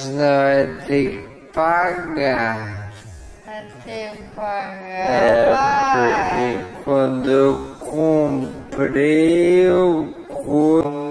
vai ter que pagar. Vai ter que pagar. Porque quando eu comprei, eu